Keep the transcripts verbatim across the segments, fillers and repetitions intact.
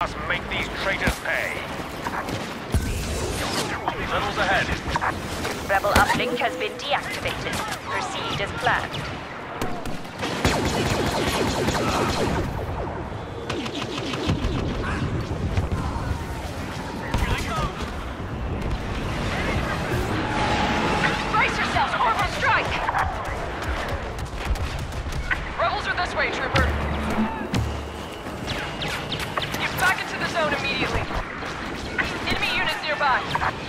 Must make these traitors pay. Rebels ahead. Rebel uplink has been deactivated. Proceed as planned. Brace yourselves! Orbital strike! Rebels are this way, trooper. Get back into the zone immediately. Enemy units nearby.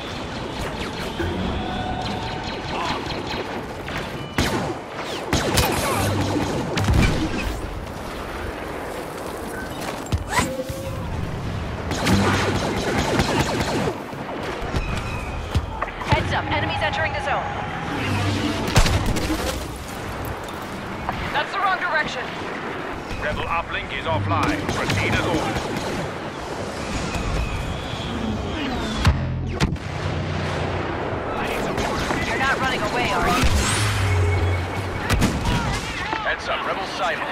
Heads up, enemies entering the zone. That's the wrong direction. Rebel uplink is offline. Proceed as ordered. You're not running away, are you? Heads up, rebel sighted.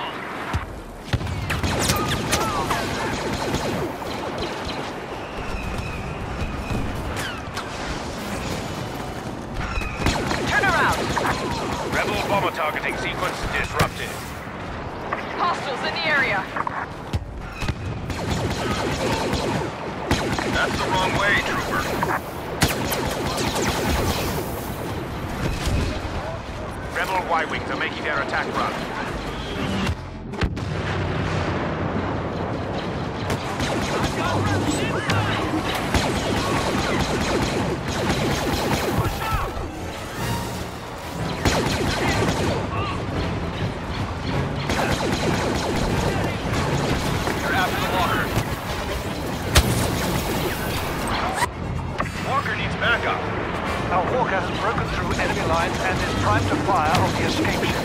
Turn around! Rebel bomber targeting sequence disrupted. Hostiles in the area. That's the wrong way, trooper. Rebel Y-wings are making their attack run. You're after the walker. Walker needs backup. Our Walker has broken through enemy lines and is primed to fire on the escape ship.